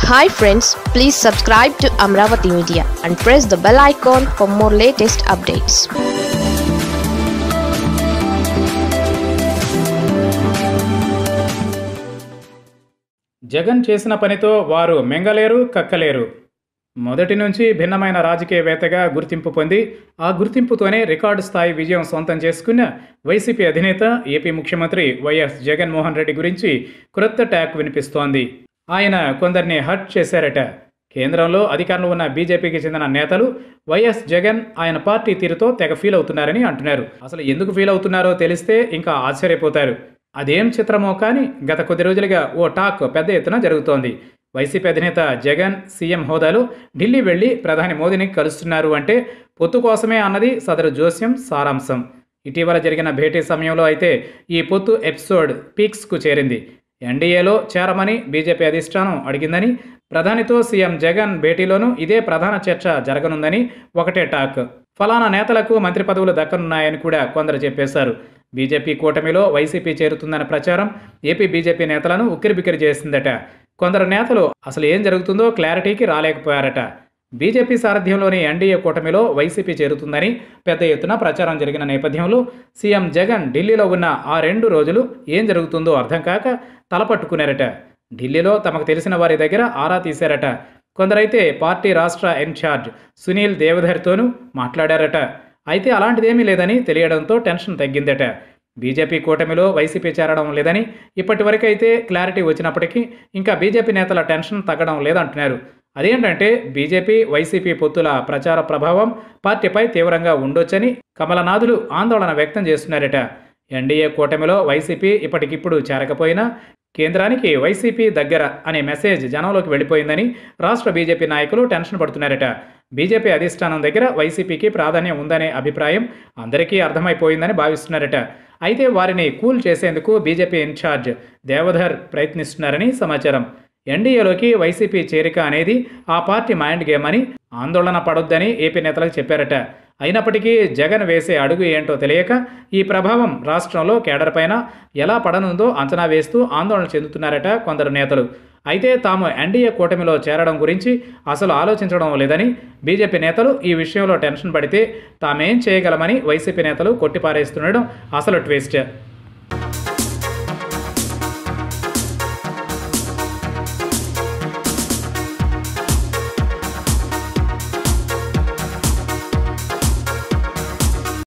Hi friends, please subscribe to Amaravathi Media and press the bell icon for more latest updates. Jagan చేసిన పనితో వారు మింగలేరు కక్కలేరు. మొదటి నుంచి భిన్నమైన రాజకీయవేత్తగా గుర్తింపు పొంది ఆ గుర్తింపుతోనే రికార్డు స్థాయి విజయం సొంతం చేసుకున్న వైసీపీ అధినేత ఏపీ ముఖ్యమంత్రి వైఎస్ జగన్మోహన్ రెడ్డి గురించి క్రొత్త టాక్ వినిపిస్తోంది. ఆయన కొందరిని హర్ట్ చేశారట. కేంద్రంలో అధికారంలో ఉన్న బీజేపీకి చెందిన నేతలు వైఎస్ జగన్ ఆయన పార్టీ తీరుతో తెగ ఫీల్ అవుతున్నారని అంటున్నారు. అసలు ఎందుకు ఫీల్ అవుతున్నారో తెలిస్తే ఇంకా ఆశ్చర్యపోతారు. అదేం చిత్రమో కానీ గత కొద్ది రోజులుగా ఓ టాక్ పెద్ద ఎత్తున జరుగుతోంది. వైసీపీ అధినేత జగన్ సీఎం హోదాలో ఢిల్లీ వెళ్లి ప్రధాని మోదీని కలుస్తున్నారు అంటే పొత్తు కోసమే అన్నది సదరు జోస్యం సారాంశం. ఇటీవల జరిగిన భేటీ సమయంలో అయితే ఈ పొత్తు ఎపిసోడ్ పీక్స్కు చేరింది. ఎన్డీఏలో చేరమని బీజేపీ అధిష్టానం అడిగిందని, ప్రధానితో సీఎం జగన్ భేటీలోనూ ఇదే ప్రధాన చర్చ జరగనుందని ఒకటే టాక్. ఫలానా నేతలకు మంత్రి పదవులు దక్కనున్నాయని కూడా కొందరు చెప్పేశారు. బీజేపీ కూటమిలో వైసీపీ చేరుతుందన్న ప్రచారం ఏపీ బీజేపీ నేతలను ఉక్కిరిబిక్కిరి చేసిందట. కొందరు నేతలు అసలు ఏం జరుగుతుందో క్లారిటీకి రాలేకపోయారట. బీజేపీ సారథ్యంలోని ఎన్డీఏ కూటమిలో వైసీపీ చేరుతుందని పెద్ద ఎత్తున ప్రచారం జరిగిన నేపథ్యంలో సీఎం జగన్ ఢిల్లీలో ఉన్న ఆ 2 రోజులు ఏం జరుగుతుందో అర్థం కాక తలపట్టుకున్నారట. ఢిల్లీలో తమకు తెలిసిన వారి దగ్గర ఆరా తీశారట. కొందరైతే పార్టీ రాష్ట్ర ఇన్ఛార్జ్ సునీల్ దేవధర్తోనూ మాట్లాడారట. అయితే అలాంటిదేమీ లేదని తెలియడంతో టెన్షన్ తగ్గిందట. బీజేపీ కూటమిలో వైసీపీ చేరడం లేదని ఇప్పటి వరకైతే క్లారిటీ వచ్చినప్పటికీ ఇంకా బీజేపీ నేతల టెన్షన్ తగ్గడం లేదంటున్నారు. అదేంటంటే బీజేపీ వైసీపీ పొత్తుల ప్రచార ప్రభావం పార్టీపై తీవ్రంగా ఉండొచ్చని కమలనాథులు ఆందోళన వ్యక్తం చేస్తున్నారట. ఎన్డీఏ కూటమిలో వైసీపీ ఇప్పటికిప్పుడు చేరకపోయినా కేంద్రానికి వైసీపీ దగ్గర అనే మెసేజ్ జనంలోకి వెళ్ళిపోయిందని రాష్ట్ర బీజేపీ నాయకులు టెన్షన్ పడుతున్నారట. బీజేపీ అధిష్టానం దగ్గర వైసీపీకి ప్రాధాన్యం ఉందనే అభిప్రాయం అందరికీ అర్థమైపోయిందని భావిస్తున్నారట. అయితే వారిని కూల్ చేసేందుకు బీజేపీ ఇన్ఛార్జ్ దేవధర్ ప్రయత్నిస్తున్నారని సమాచారం. ఎన్డీఏలోకి వైసీపీ చేరిక అనేది ఆ పార్టీ మైండ్ గేమ్ అని, ఆందోళన పడొద్దని ఏపీ నేతలకు చెప్పారట. అయినప్పటికీ జగన్ వేసే అడుగు ఏంటో తెలియక ఈ ప్రభావం రాష్ట్రంలో కేడర్ పైన ఎలా పడనుందో అంచనా వేస్తూ ఆందోళన చెందుతున్నారట కొందరు నేతలు. అయితే తాము ఎన్డీఏ కూటమిలో చేరడం గురించి అసలు ఆలోచించడం లేదని బీజేపీ నేతలు ఈ విషయంలో టెన్షన్ పడితే తామేం చేయగలమని వైసీపీ నేతలు కొట్టిపారేస్తుండడం అసలు ట్విస్ట్.